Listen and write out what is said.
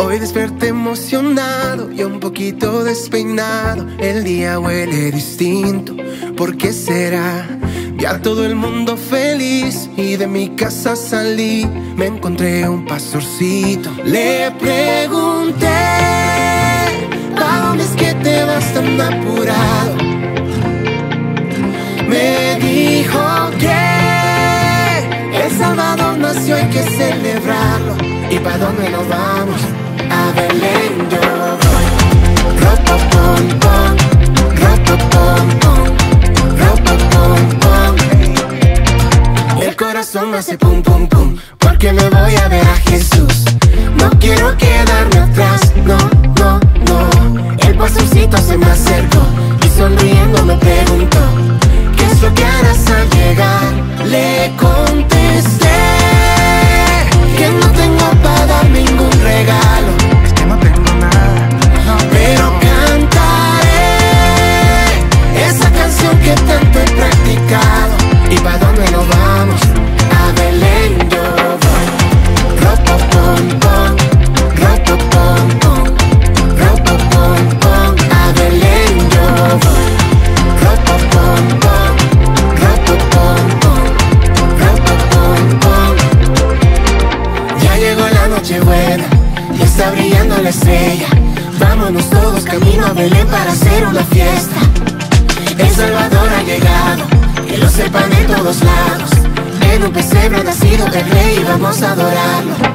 Hoy desperté emocionado y un poquito despeinado. El día huele distinto, ¿por qué será? Vi a todo el mundo feliz y de mi casa salí. Me encontré un pastorcito. Le pregunté, ¿a dónde es que te vas tan apurado? Me dijo que El Salvador nació, hay que celebrarlo. ¿Y para dónde nos vamos? A Belén yo voy. Ropopom pom, ropopom pom, ropopom pom. El corazón hace pum pum pum, porque me voy a ver a Jesús. No quiero quedarme atrás, no, no, no. El pastorcito se me acercó y sonriendo me preguntó, ¿qué es lo que harás al llegar? Le contesté que no tengo para dar ningún regalo. Es que no tengo nada, no, pero cantaré esa canción que tanto he practicado. ¿Y para dónde nos vamos? A Belén yo voy. Ropopom pom, ropopom pom, ropopom pom. A Belén yo voy. Ropopom pom, ropopom pom, ropopom pom. Ya llegó la noche buena y está brillando la estrella. Vámonos todos camino a Belén para hacer una fiesta. El Salvador ha llegado, que lo sepan en todos lados. En un pesebre ha nacido el Rey y vamos a adorarlo.